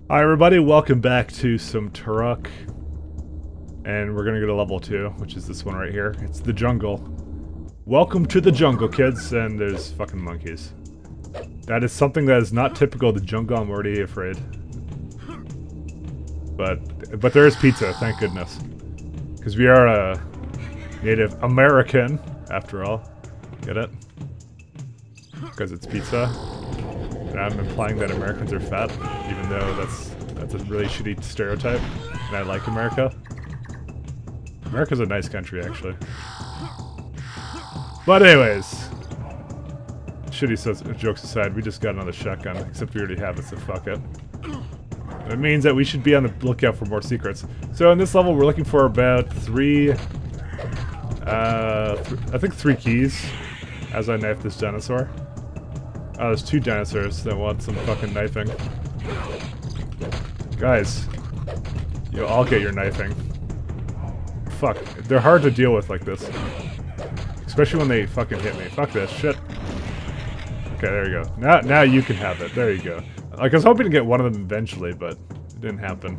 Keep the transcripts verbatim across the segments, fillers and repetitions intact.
Hi everybody, welcome back to some Turok. And we're gonna go to level two, which is this one right here. It's the jungle. Welcome to the jungle, kids, and there's fucking monkeys. That is something that is not typical of the jungle, I'm already afraid. But, but there is pizza, thank goodness. Because we are a Native American, after all. Get it? Because it's pizza. And I'm implying that Americans are fat, even though that's that's a really shitty stereotype. And I like America. America's a nice country, actually. But anyways, shitty so jokes aside, we just got another shotgun, except we already have it, so fuck it. It means that we should be on the lookout for more secrets. So in this level, we're looking for about three, uh, th I think three keys, as I knife this dinosaur. Oh, there's two dinosaurs that want some fucking knifing. Guys, yo, I'll get your knifing. Fuck, they're hard to deal with like this. Especially when they fucking hit me. Fuck this shit. Okay, there you go. Now, now you can have it. There you go. Like, I was hoping to get one of them eventually, but it didn't happen.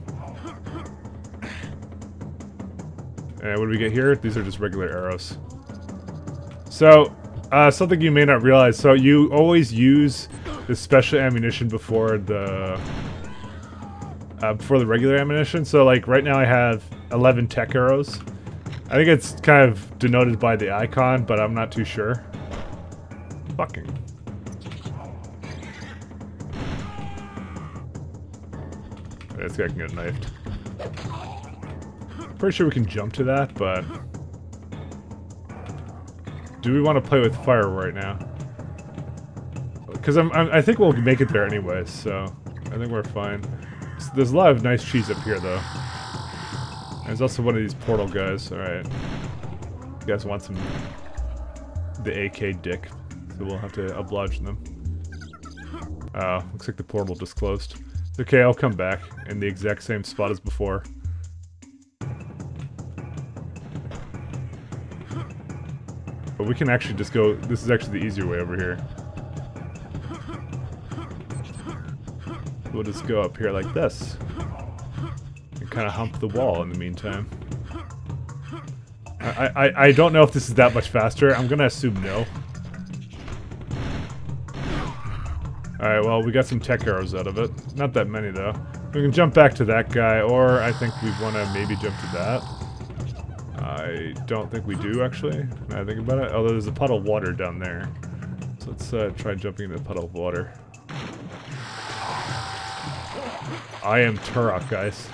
And what do we get here? These are just regular arrows. So, uh, something you may not realize. So, you always use the special ammunition before the... Uh, before the regular ammunition. So, like, right now I have eleven tech arrows. I think it's kind of denoted by the icon, but I'm not too sure. Fucking... This guy can get knifed. Pretty sure we can jump to that, but... Do we want to play with fire right now? Because I'm, I'm, I think we'll make it there anyways, so... I think we're fine. So there's a lot of nice cheese up here, though. There's also one of these portal guys, alright. You guys want some... The A K dick, so we'll have to oblige them. Oh, looks like the portal just closed. Okay, I'll come back in the exact same spot as before. But we can actually just go... This is actually the easier way over here. We'll just go up here like this. And kind of hump the wall in the meantime. I, I, I don't know if this is that much faster. I'm gonna assume no. Alright, well, we got some tech arrows out of it. Not that many, though. We can jump back to that guy, or I think we want to maybe jump to that. I don't think we do, actually, now I think about it. Although there's a puddle of water down there. So let's uh, try jumping in the puddle of water. I am Turok, guys.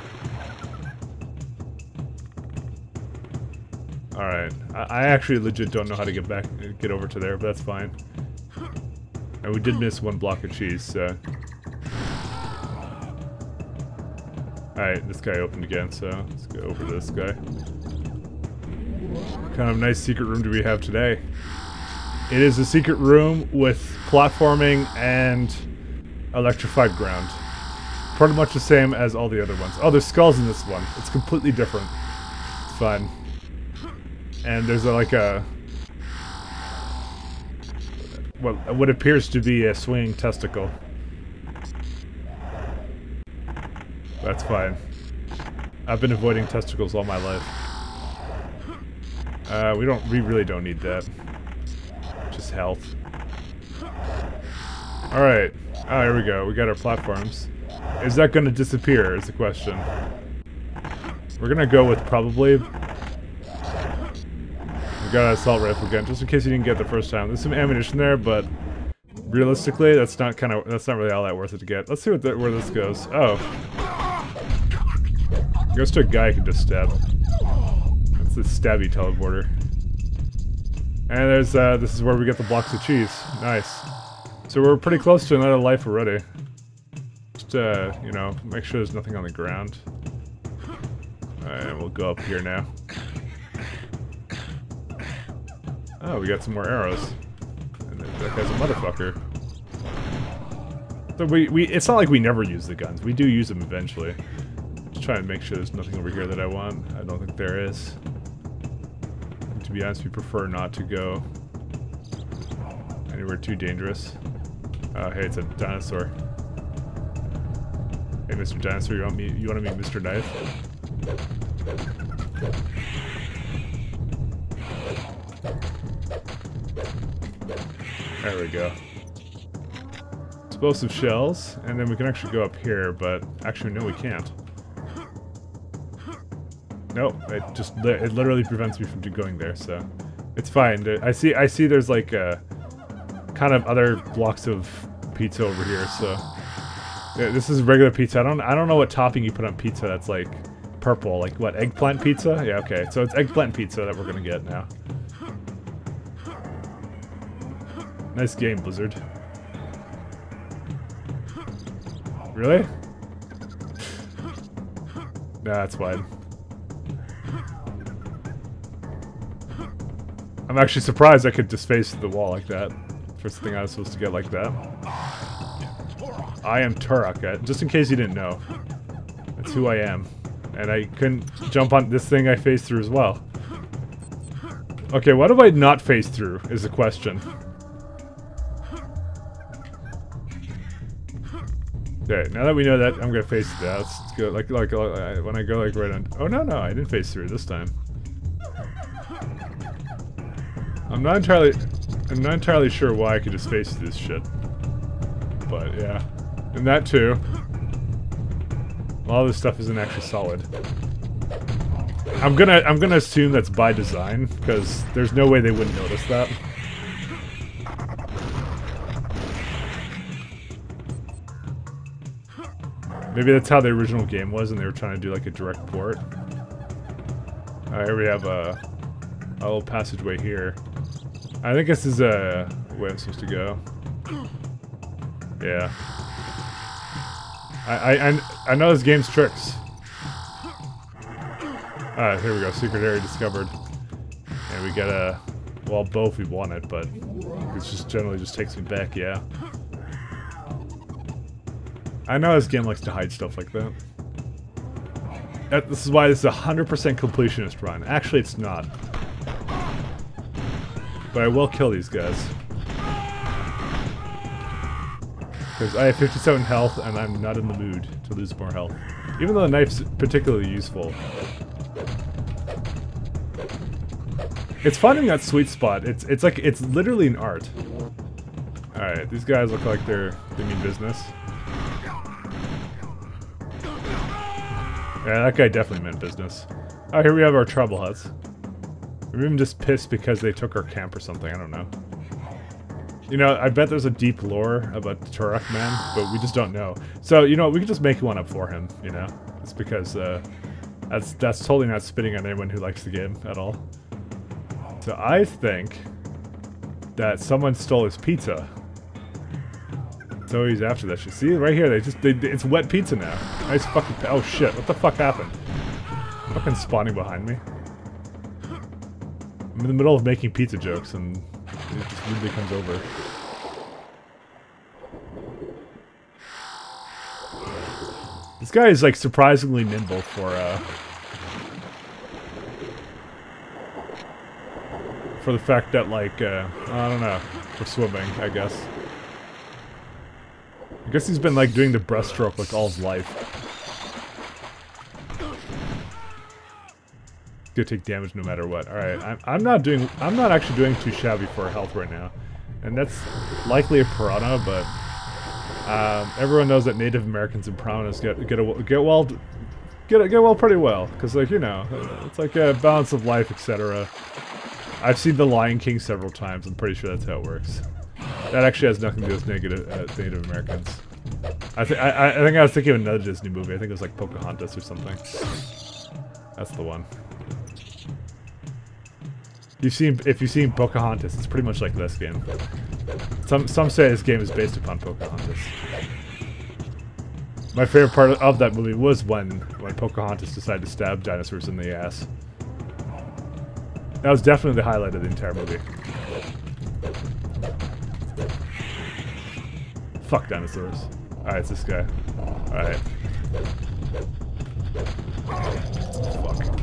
Alright, I, I actually legit don't know how to get back, get over to there, but that's fine. And we did miss one block of cheese, so... Alright, this guy opened again, so let's go over to this guy. What kind of nice secret room do we have today? It is a secret room with platforming and electrified ground. Pretty much the same as all the other ones. Oh, there's skulls in this one. It's completely different. It's fun. And there's a, like a... Well, what appears to be a swinging testicle. That's fine. I've been avoiding testicles all my life. Uh, we don't, we really don't need that. Just health. Alright. Oh, here we go. We got our platforms. Is that gonna disappear, is the question. We're gonna go with probably... We got an assault rifle again, just in case you didn't get it the first time. There's some ammunition there, but realistically, that's not kind of that's not really all that worth it to get. Let's see what the, where this goes. Oh, it goes to a guy I can just stab. That's the stabby teleporter. And there's uh, this is where we get the blocks of cheese. Nice. So we're pretty close to another life already. Just uh, you know, make sure there's nothing on the ground. Alright, and we'll go up here now. Oh, we got some more arrows. And that guy's a motherfucker. So we, we, it's not like we never use the guns. We do use them eventually. Just trying to make sure there's nothing over here that I want. I don't think there is. And to be honest, we prefer not to go anywhere too dangerous. Oh, hey, it's a dinosaur. Hey, Mister Dinosaur, you want me? You want to meet Mister Knife? There we go. Explosive shells, and then we can actually go up here, but actually no, we can't. Nope, it just li it literally prevents me from going there, so it's fine. I see, I see. There's like uh, kind of other blocks of pizza over here, so yeah, this is regular pizza. I don't, I don't know what topping you put on pizza that's like purple, like what, eggplant pizza? Yeah, okay, so it's eggplant pizza that we're gonna get now. Nice game, Blizzard. Really? Nah, that's fine. I'm actually surprised I could just face the wall like that. First thing I was supposed to get like that. I am Turok, uh, just in case you didn't know. That's who I am. And I couldn't jump on this thing I faced through as well. Okay, what have I not faced through is the question. Okay, now that we know that, I'm gonna face that. Let's go like like uh, when I go like right on. Oh no no, I didn't face through this time. I'm not entirely, I'm not entirely sure why I could just face this shit. But yeah, and that too. All this stuff isn't actually solid. I'm gonna I'm gonna assume that's by design because there's no way they wouldn't notice that. Maybe that's how the original game was and they were trying to do like a direct port. Alright, here we have a, a little passageway here. I think this is a way I'm supposed to go. Yeah. I, I, I, I know this game's tricks. Ah, here we go. Secret area discovered. And we got a... Well, both we want it, but it just generally just takes me back, yeah. I know this game likes to hide stuff like that. that this is why this is a one hundred percent completionist run. Actually, it's not. But I will kill these guys. Because I have fifty-seven health and I'm not in the mood to lose more health. Even though the knife's particularly useful. It's finding that sweet spot. It's it's like it's literally an art. Alright, these guys look like they're they mean business. Yeah, that guy definitely meant business. Oh, here we have our trouble huts. Maybe I'm just pissed because they took our camp or something, I don't know. You know, I bet there's a deep lore about the Turok Man, but we just don't know. So, you know, we could just make one up for him, you know? It's because, uh, that's, that's totally not spitting on anyone who likes the game at all. So I think that someone stole his pizza. So he's after that shit. See, right here, they just, they, it's wet pizza now. Nice fucking, oh shit, what the fuck happened? Fucking spawning behind me. I'm in the middle of making pizza jokes and it just weirdly comes over. This guy is like surprisingly nimble for uh for the fact that like uh I don't know, for swimming, I guess. I guess he's been like doing the breaststroke like all his life. Gonna take damage no matter what. Alright, I'm, I'm not doing, I'm not actually doing too shabby for health right now. And that's likely a piranha, but um, everyone knows that Native Americans and piranhas get, get, a, get well, get, get well pretty well. Because like, you know, it's like a balance of life, et cetera. I've seen The Lion King several times, I'm pretty sure that's how it works. That actually has nothing to do with negative, uh, Native Americans. I, th I, I think I was thinking of another Disney movie, I think it was like Pocahontas or something. That's the one. You've seen, if you've seen Pocahontas, it's pretty much like this game. Some some say this game is based upon Pocahontas. My favorite part of that movie was when when Pocahontas decided to stab dinosaurs in the ass. That was definitely the highlight of the entire movie. Fuck dinosaurs. Alright, it's this guy. Alright. Fuck.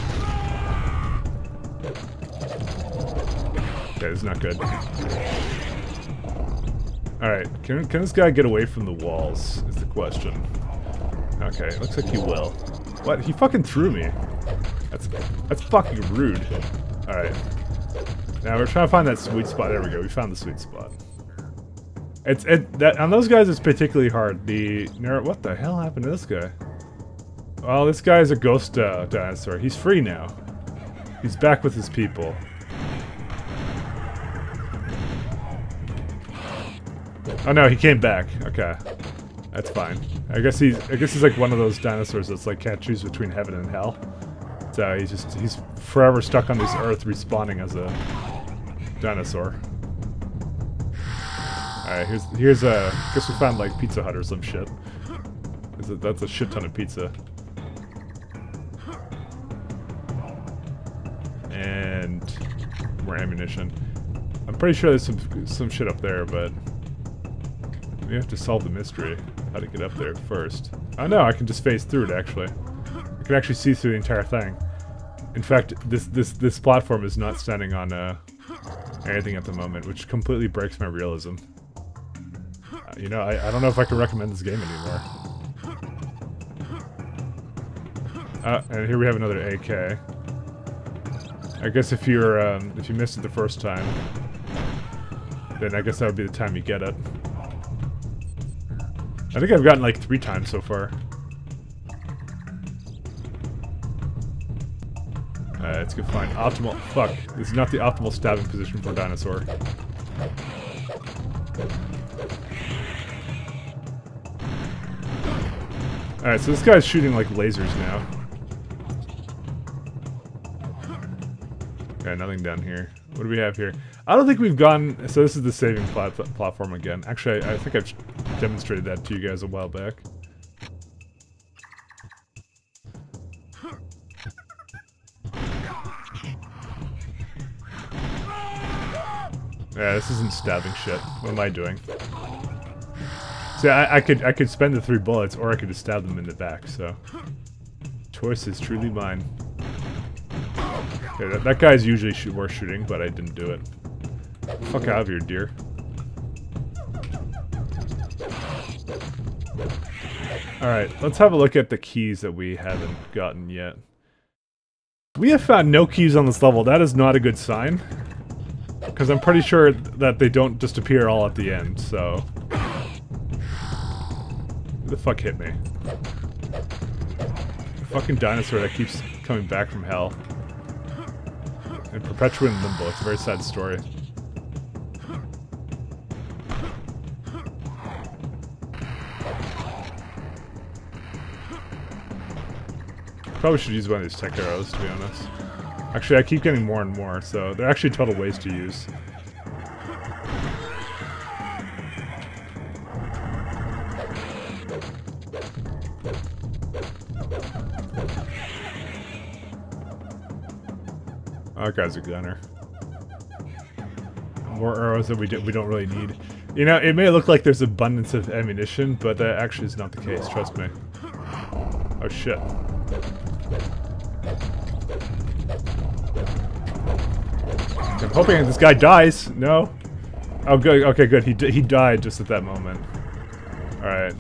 Okay, this is not good. Alright, can, can this guy get away from the walls, is the question. Okay, looks like he will. What? He fucking threw me. That's that's fucking rude. Alright. Now we're trying to find that sweet spot. There we go. We found the sweet spot. It's it that on those guys it's particularly hard. The what the hell happened to this guy? Well, this guy is a ghost uh, dinosaur. He's free now. He's back with his people. Oh no, he came back. Okay, that's fine. I guess he's I guess he's like one of those dinosaurs that's like can't choose between heaven and hell. So he's just he's forever stuck on this earth, respawning as a dinosaur. Alright, here's here's a I guess we found like Pizza Hut or some shit. A, that's a shit ton of pizza. And more ammunition. I'm pretty sure there's some some shit up there, but we have to solve the mystery. How to get up there first. Oh no, I can just phase through it actually. I can actually see through the entire thing. In fact, this this this platform is not standing on uh, anything at the moment, which completely breaks my realism. Uh, you know, I, I don't know if I can recommend this game anymore. Uh, and here we have another A K. I guess if you're um, if you missed it the first time, then I guess that would be the time you get it. I think I've gotten like three times so far. Uh, let's go find optimal. Fuck, this is not the optimal stabbing position for a dinosaur. Alright, so this guy's shooting like lasers now. Okay, nothing down here. What do we have here? I don't think we've gone... So this is the saving plat platform again. Actually, I, I think I've demonstrated that to you guys a while back. Yeah, this isn't stabbing shit. What am I doing? See, I, I could I could spend the three bullets, or I could just stab them in the back. So, choice is truly mine. Okay, that, that guy's usually shoot, worth shooting, but I didn't do it. Fuck out of here, dear. Alright, let's have a look at the keys that we haven't gotten yet. We have found no keys on this level. That is not a good sign. Because I'm pretty sure that they don't just appear all at the end, so... Who the fuck hit me? A fucking dinosaur that keeps coming back from hell. And perpetuating limbo. It's a very sad story. Probably should use one of these tech arrows, to be honest. Actually, I keep getting more and more, so they're actually total ways to use. Oh, that guy's a gunner. More arrows that we do, we don't really need. You know, it may look like there's abundance of ammunition, but that actually is not the case, trust me. Oh shit. I'm hoping this guy dies. No. Oh, good. Okay, good. He d he died just at that moment. All right.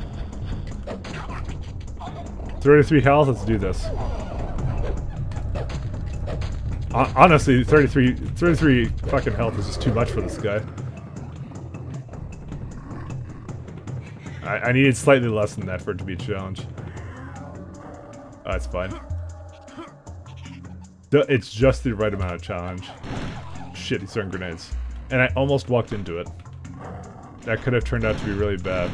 thirty-three health. Let's do this. Uh, honestly, thirty-three, thirty-three fucking health is just too much for this guy. I, I needed slightly less than that for it to be a challenge. Oh, that's fine. It's just the right amount of challenge. Shit, he's throwing grenades. And I almost walked into it. That could have turned out to be really bad.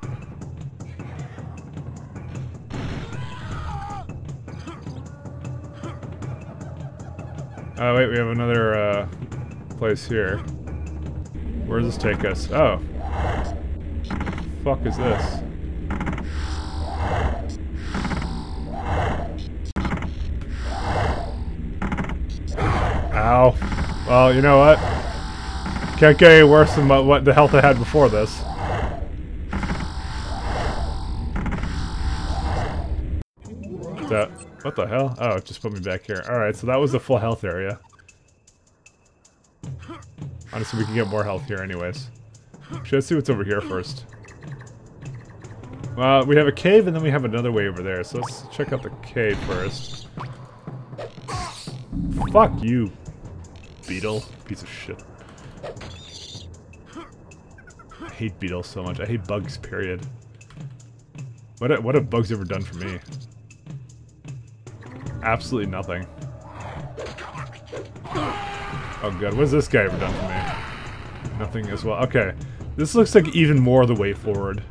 Oh wait, we have another uh, place here. Where does this take us? Oh. Fuck is this? Ow. Well, you know what? Can't get any worse than what, what the health I had before this. That, what the hell? Oh, it just put me back here. Alright, so that was the full health area. Honestly, we can get more health here anyways. Actually, let's see what's over here first. Well, we have a cave and then we have another way over there, so let's check out the cave first. Fuck you, beetle. Piece of shit. I hate beetles so much. I hate bugs, period. What, have, what have bugs ever done for me? Absolutely nothing. Oh god, what's this guy ever done for me? Nothing as well. Okay. This looks like even more the way forward.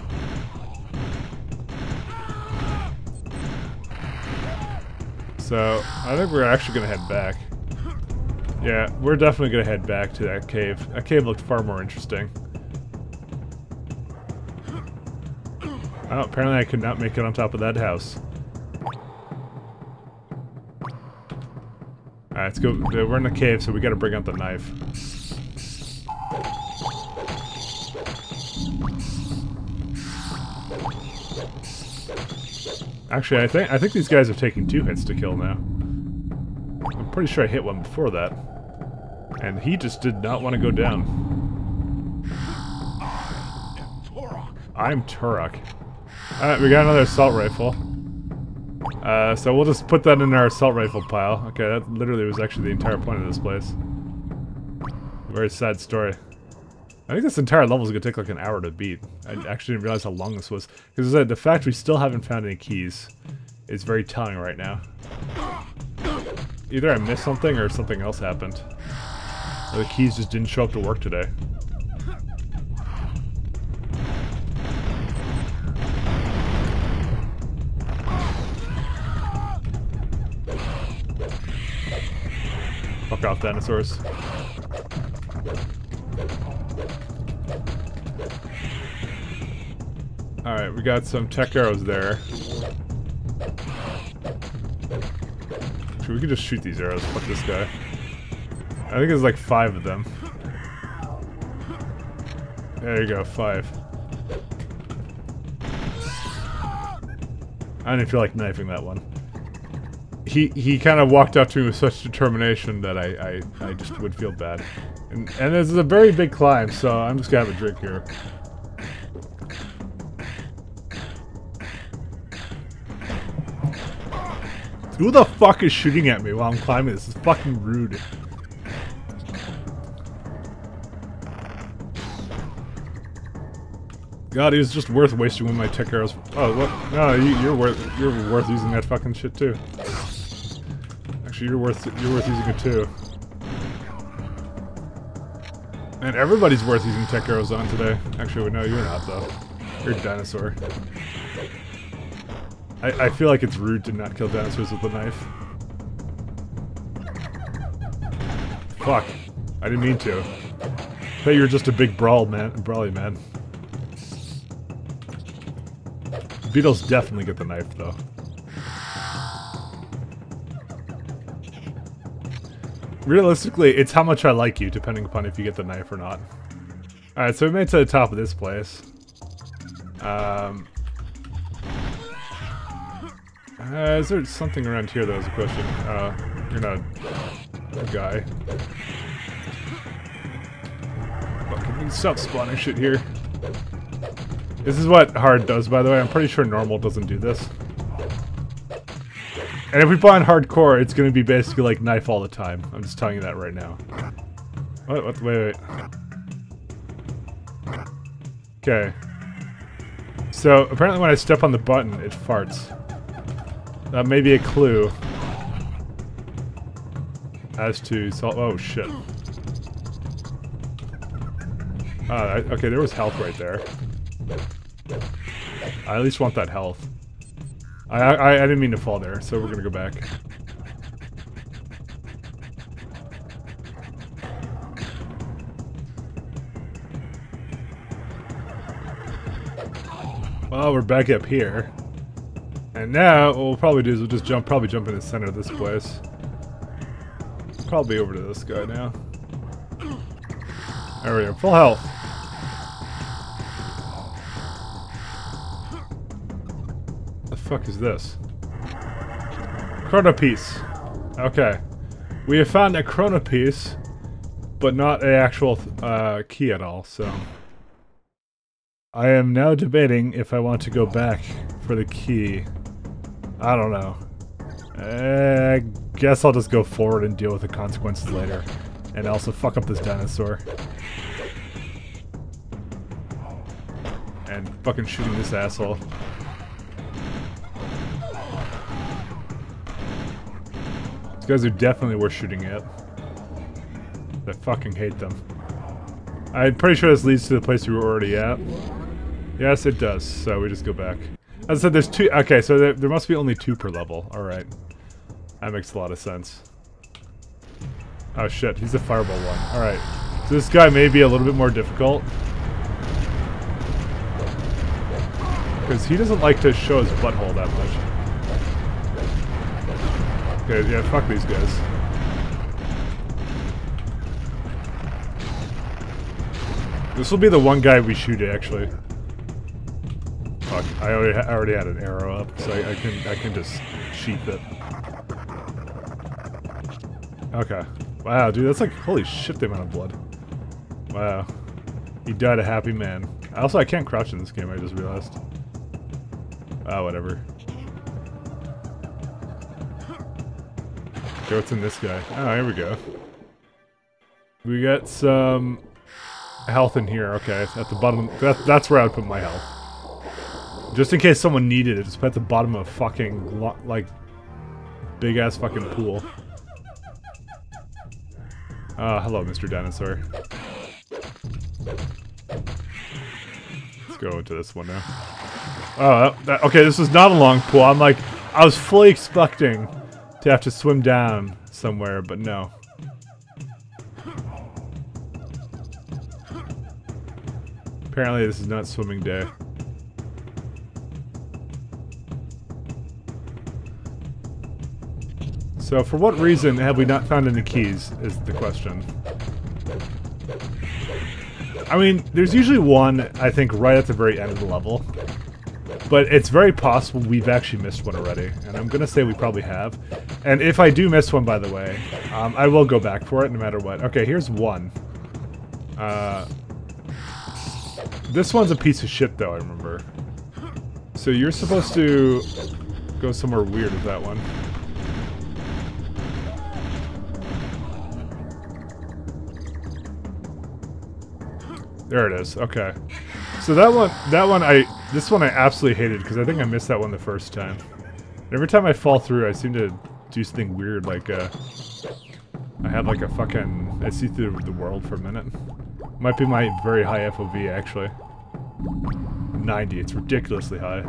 So, I think we're actually gonna head back. Yeah, we're definitely gonna head back to that cave. That cave looked far more interesting. Oh, apparently I could not make it on top of that house. Alright, let's go. We're in the cave, so we gotta bring out the knife. Actually, I think I think these guys are taking two hits to kill now. I'm pretty sure I hit one before that. And he just did not want to go down. I'm Turok. Alright, we got another assault rifle. Uh, so we'll just put that in our assault rifle pile. Okay, that literally was actually the entire point of this place. Very sad story. I think this entire level is going to take like an hour to beat. I actually didn't realize how long this was. Because the fact we still haven't found any keys is very telling right now. Either I missed something or something else happened. Or the keys just didn't show up to work today. Fuck off, dinosaurs. Alright, we got some tech arrows there. Actually, we could just shoot these arrows. Fuck this guy. I think there's like five of them. There you go, five. I didn't feel like knifing that one. He he kind of walked up to me with such determination that I, I, I just would feel bad. And, and this is a very big climb, so I'm just gonna have a drink here. Who the fuck is shooting at me while I'm climbing? This is fucking rude. God, it was just worth wasting one of my tech arrows. Oh, what? No, you, you're worth you're worth using that fucking shit too. Actually, you're worth you're worth using it too. And everybody's worth using tech arrows on today. Actually, no, you're not though. You're a dinosaur. I, I feel like it's rude to not kill dinosaurs with a knife. Fuck. I didn't mean to. I thought you were just a big brawl man, brawly man. Beetles definitely get the knife though. Realistically, it's how much I like you, depending upon if you get the knife or not. Alright, so we made it to the top of this place. Um... Uh, is there something around here that was a question? Uh, you're not a guy. Fucking stop spawning shit here. This is what hard does, by the way. I'm pretty sure normal doesn't do this. And if we play on hardcore, it's gonna be basically like knife all the time. I'm just telling you that right now. What? What? Wait, wait. Okay. So, apparently when I step on the button, it farts. That may be a clue as to salt. Oh shit! Uh, I, okay, there was health right there. I at least want that health. I, I I didn't mean to fall there, so we're gonna go back. Well, we're back up here. And now, what we'll probably do is we'll just jump, probably jump in the center of this place. Probably over to this guy now. There we go, full health. The fuck is this? Chrono piece. Okay. We have found a chrono piece, but not an actual uh, key at all, so... I am now debating if I want to go back for the key. I don't know. I guess I'll just go forward and deal with the consequences later. And also fuck up this dinosaur. And fucking shooting this asshole. These guys are definitely worth shooting at. I fucking hate them. I'm pretty sure this leads to the place we were already at. Yes, it does. So we just go back. As I said, there's two. Okay, so there, there must be only two per level. Alright. That makes a lot of sense. Oh shit, he's a fireball one. Alright. So this guy may be a little bit more difficult. Because he doesn't like to show his butthole that much. Okay, yeah, fuck these guys. This will be the one guy we shoot actually. Fuck, I already, I already had an arrow up, so I, I can I can just sheath it. Okay. Wow, dude, that's like, holy shit, the amount of blood. Wow. He died a happy man. Also, I can't crouch in this game, I just realized. Ah, whatever. Okay, what's in this guy? Oh, here we go. We got some health in here. Okay, at the bottom. That, that's where I would put my health. Just in case someone needed it, just put at the bottom of a fucking, like, big-ass fucking pool. Ah, uh, hello, Mister Dinosaur. Let's go into this one now. Oh, that, that, okay, this was not a long pool. I'm like, I was fully expecting to have to swim down somewhere, but no. Apparently this is not swimming day. So for what reason have we not found any keys, is the question. I mean, there's usually one, I think, right at the very end of the level. But it's very possible we've actually missed one already. And I'm gonna say we probably have. And if I do miss one, by the way, um, I will go back for it no matter what. Okay, here's one. Uh, this one's a piece of shit, though, I remember. So you're supposed to go somewhere weird with that one. There it is. Okay. So that one, that one, I, this one I absolutely hated because I think I missed that one the first time. Every time I fall through, I seem to do something weird, like uh, I have like a fucking, I see through the world for a minute. Might be my very high F O V actually. ninety. It's ridiculously high.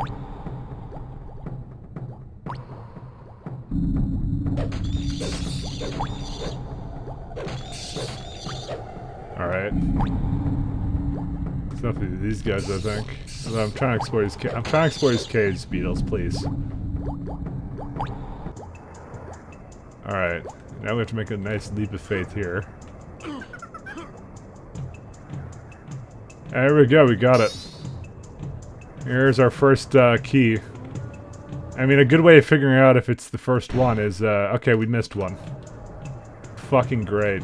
All right. It's nothing to these guys, I think. Although I'm trying to explore his ca I'm trying to explore his cage, Beetles, please. Alright. Now we have to make a nice leap of faith here. There we go, we got it. Here's our first uh, key. I mean, a good way of figuring out if it's the first one is, uh, okay, we missed one. Fucking great.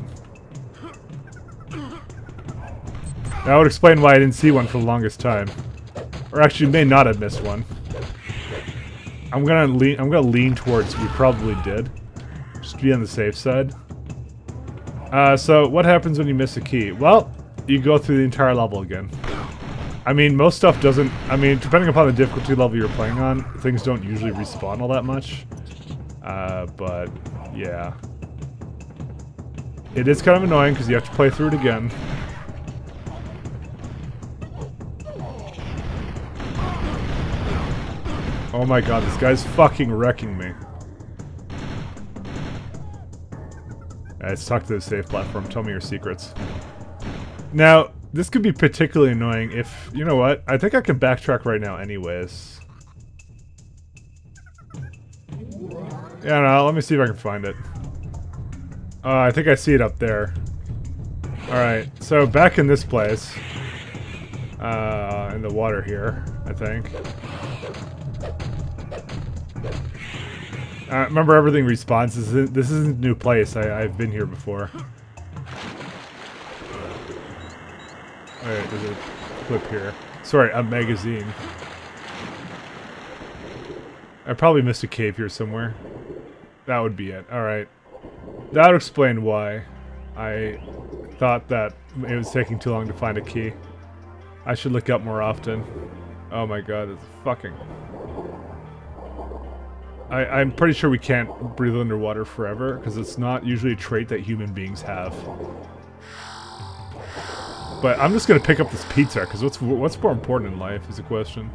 That would explain why I didn't see one for the longest time. Or actually may not have missed one. I'm gonna lean I'm gonna lean towards we probably did. Just to be on the safe side. Uh, so what happens when you miss a key? Well, you go through the entire level again. I mean, most stuff doesn't, I mean, depending upon the difficulty level you're playing on, things don't usually respawn all that much. Uh, but, yeah. It is kind of annoying because you have to play through it again. Oh my god, this guy's fucking wrecking me. Right, let's talk to the safe platform. Tell me your secrets. Now, this could be particularly annoying if... You know what? I think I can backtrack right now anyways. Yeah, no, let me see if I can find it. Uh, I think I see it up there. Alright, so back in this place. Uh, in the water here, I think. Uh, remember, everything respawns. This isn't, this isn't a new place. I, I've been here before. Alright, there's a clip here. Sorry, a magazine. I probably missed a cave here somewhere. That would be it. Alright. That would explain why I thought that it was taking too long to find a key. I should look up more often. Oh my god, it's fucking... I, I'm pretty sure we can't breathe underwater forever, because it's not usually a trait that human beings have. But I'm just gonna pick up this pizza, because what's, what's more important in life is the question.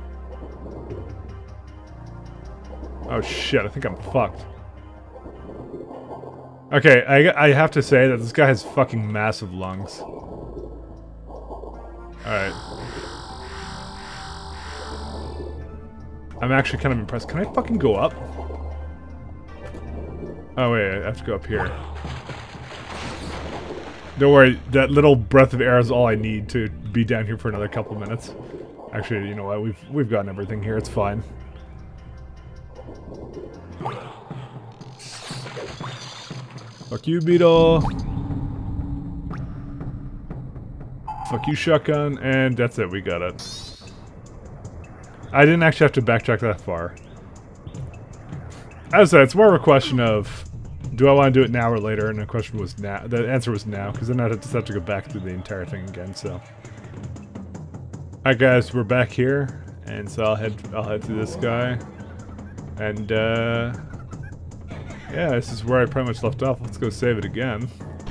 Oh shit, I think I'm fucked. Okay, I, I have to say that this guy has fucking massive lungs. Alright. I'm actually kind of impressed. Can I fucking go up? Oh wait, I have to go up here. Don't worry, that little breath of air is all I need to be down here for another couple minutes. Actually, you know what, we've, we've gotten everything here, it's fine. Fuck you, Beetle. Fuck you, shotgun. And that's it, we got it. I didn't actually have to backtrack that far. As I said, it's more of a question of, do I want to do it now or later? And the question was now. The answer was now, because then I'd just have to go back through the entire thing again, so. Alright guys, we're back here. And so I'll head, I'll head to this guy. And, uh... yeah, this is where I pretty much left off. Let's go save it again.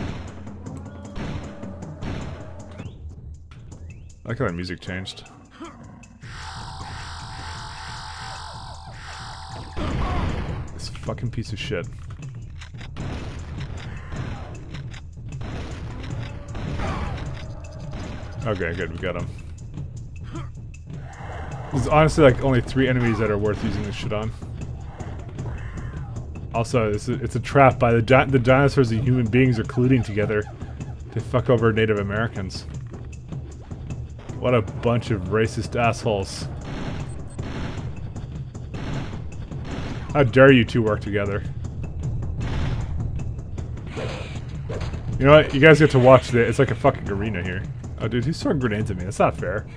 I like how that music changed. This fucking piece of shit. Okay, good, we got him. There's honestly like only three enemies that are worth using this shit on. Also, it's a, it's a trap by the di the dinosaurs and human beings are colluding together to fuck over Native Americans. What a bunch of racist assholes. How dare you two work together? You know what? You guys get to watch the- it's like a fucking arena here. Oh dude, who's throwing grenades at me? That's not fair.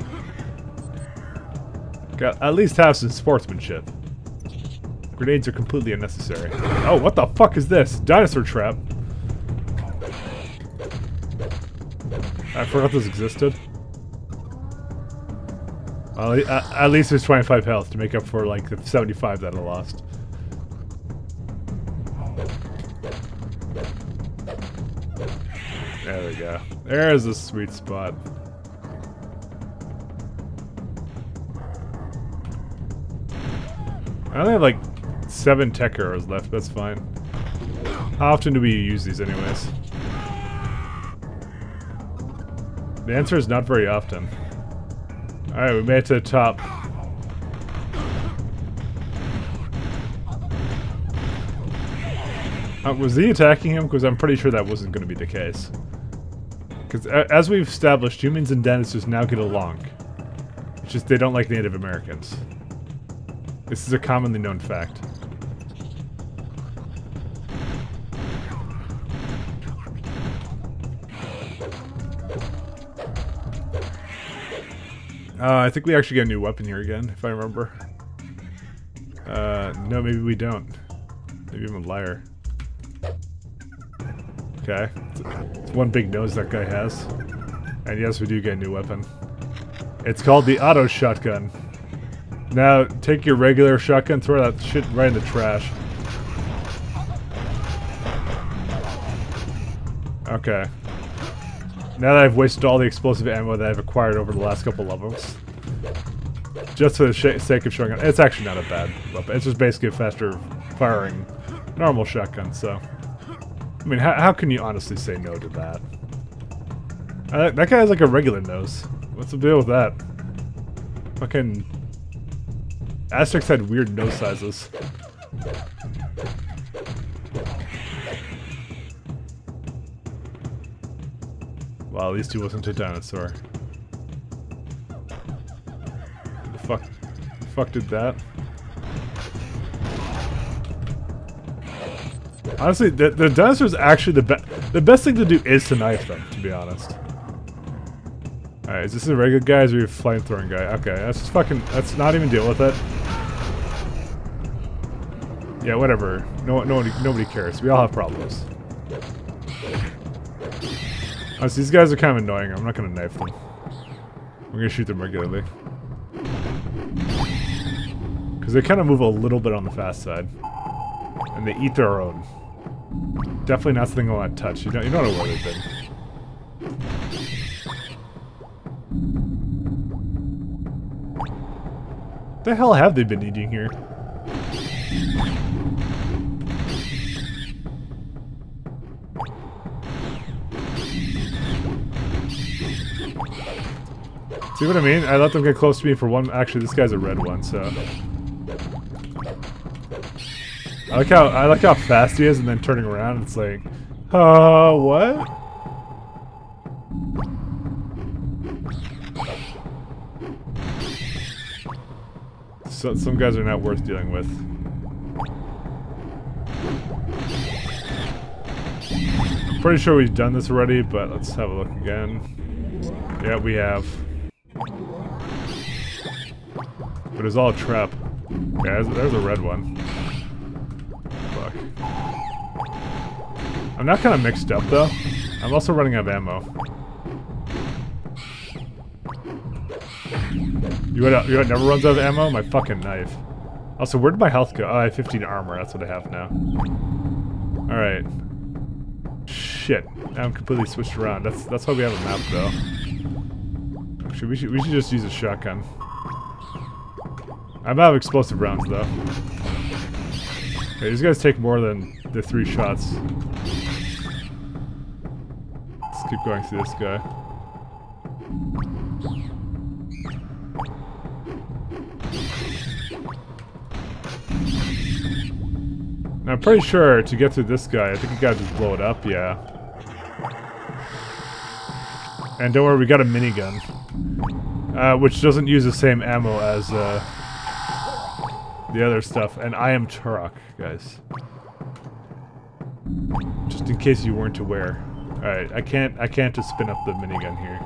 Got at least have some sportsmanship. Grenades are completely unnecessary. Oh, what the fuck is this? Dinosaur trap. I forgot this existed. Well, at, at least there's twenty-five health to make up for like the seventy-five that I lost. There we go. There's a sweet spot. I only have like seven tech arrows left, that's fine. How often do we use these anyways? The answer is not very often. Alright, we made it to the top. Uh, was he attacking him? Because I'm pretty sure that wasn't going to be the case. Because as we've established, humans and dinosaurs now get along. It's just they don't like Native Americans. This is a commonly known fact. Uh, I think we actually get a new weapon here again, if I remember. Uh, no, maybe we don't. Maybe I'm a liar. Okay. It's one big nose that guy has. And yes, we do get a new weapon. It's called the auto shotgun. Now, take your regular shotgun, throw that shit right in the trash. Okay. Now that I've wasted all the explosive ammo that I've acquired over the last couple levels. Just for the sh sake of showing it. It's actually not a bad weapon. It's just basically a faster firing normal shotgun, so... I mean, how, how can you honestly say no to that? Uh, that guy has like a regular nose. What's the deal with that? Fucking... Aztecs had weird nose sizes. Wow, at least he wasn't a dinosaur. The fuck, the fuck did that? Honestly, the, the dinosaurs actually the best. The best thing to do is to knife them, to be honest. Alright, is this a regular guy or is he a flamethrowing guy? Okay, let's just fucking, let's not even deal with it. Yeah, whatever. No, nobody, nobody cares. We all have problems. Honestly, these guys are kind of annoying. I'm not gonna knife them. I'm gonna shoot them regularly. Because they kind of move a little bit on the fast side. And they eat their own. Definitely not something I want to touch. You don't, you don't know where they've been. What the hell have they been eating here? See what I mean? I let them get close to me for one. Actually, this guy's a red one, so I like how I like how fast he is, and then turning around, it's like, uh, what? So, some guys are not worth dealing with. I'm pretty sure we've done this already, but let's have a look again. Yeah, we have. But it's all a trap. Yeah, there's, there's a red one. Fuck. I'm not kind of mixed up though. I'm also running out of ammo. You know what, you know what never runs out of ammo? My fucking knife. Also, where did my health go? Oh, I have fifteen armor. That's what I have now. Alright. Shit. Now I'm completely switched around. That's that's why we have a map though. Actually, we should, we should just use a shotgun. I'm out of explosive rounds, though. Okay, these guys take more than the three shots. Let's keep going through this guy. Now, I'm pretty sure to get through this guy, I think you gotta just blow it up, yeah. And don't worry, we got a minigun. Uh, which doesn't use the same ammo as, uh... the other stuff, and I am Turok, guys. Just in case you weren't aware. Alright, I can't I can't just spin up the minigun here.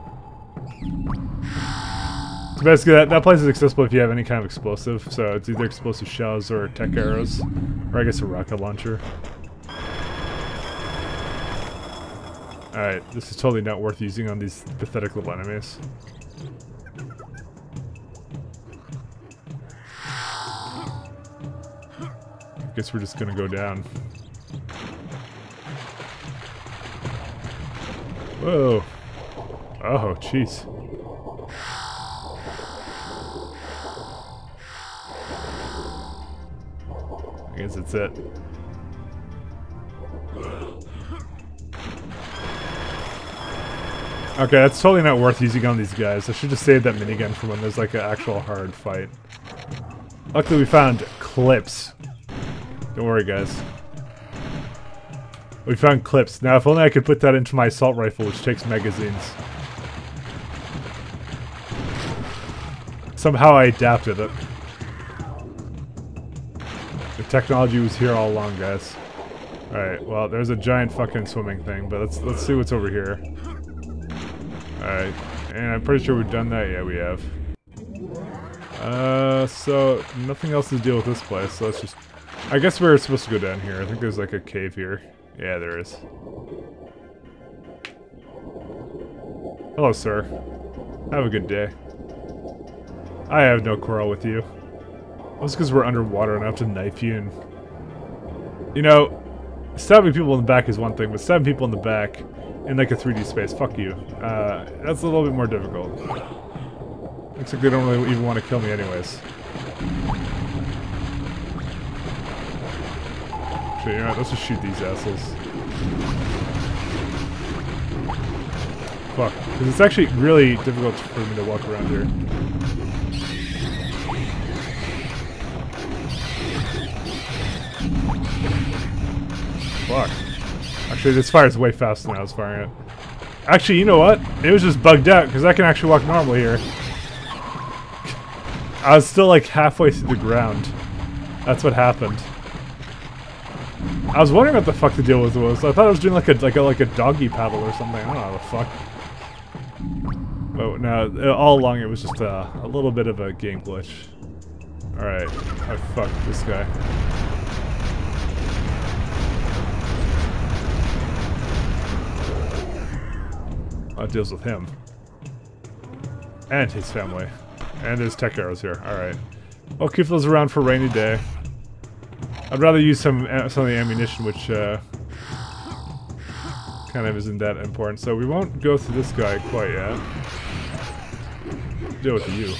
So basically that, that place is accessible if you have any kind of explosive, so it's either explosive shells or tech arrows, or I guess a rocket launcher. Alright, this is totally not worth using on these pathetic little enemies. Guess we're just gonna go down. Whoa. Oh, jeez. I guess that's it. Okay, that's totally not worth using on these guys. I should just save that minigun for when there's like an actual hard fight. Luckily we found clips. Don't worry, guys. We found clips. Now, if only I could put that into my assault rifle, which takes magazines. Somehow I adapted it. The technology was here all along, guys. Alright, well, there's a giant fucking swimming thing, but let's let's see what's over here. Alright, and I'm pretty sure we've done that. Yeah, we have. Uh, so, nothing else to deal with this place, so let's just... I guess we're supposed to go down here. I think there's like a cave here. Yeah, there is. Hello, sir. Have a good day. I have no quarrel with you. That's because we're underwater and I have to knife you and... You know, stabbing people in the back is one thing, but stabbing people in the back in like a three D space, fuck you. Uh, that's a little bit more difficult. Looks like they don't really even want to kill me anyways. Actually, you know what, let's just shoot these assholes. Fuck, because it's actually really difficult for me to walk around here. Fuck. Actually, this fires way faster than I was firing it. Actually, you know what? It was just bugged out, because I can actually walk normally here. I was still like halfway through the ground. That's what happened. I was wondering what the fuck the deal was. was. I thought I was doing like a like a like a doggy paddle or something. I don't know how the fuck. Oh, no, all along it was just uh, a little bit of a game glitch. Alright. Oh, fuck, this guy. That deals with him. And his family. And there's tech arrows here. Alright. I'll keep those around for a rainy day. I'd rather use some, some of the ammunition, which uh, kind of isn't that important. So we won't go through this guy quite yet. Deal with you.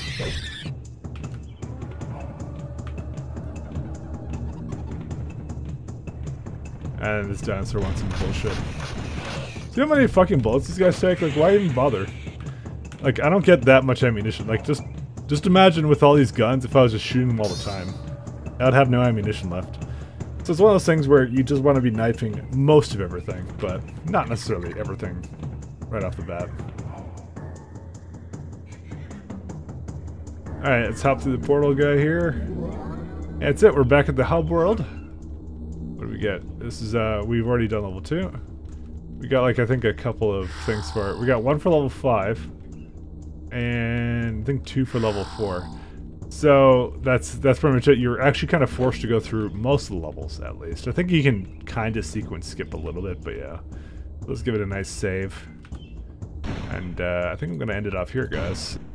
And this dinosaur wants some bullshit. Do you know how many fucking bullets these guys take? Like, why even bother? Like, I don't get that much ammunition. Like, just just imagine with all these guns if I was just shooting them all the time. I'd have no ammunition left. So it's one of those things where you just want to be knifing most of everything, but not necessarily everything right off the bat. Alright, let's hop through the portal guy here. That's it, we're back at the hub world. What do we get? This is, uh, we've already done level two. We got, like, I think a couple of things for it. We got one for level five. And I think two for level four. So, that's that's pretty much it. You're actually kind of forced to go through most of the levels, at least. I think you can kind of sequence skip a little bit, but yeah. Let's give it a nice save. And, uh, I think I'm going to end it off here, guys.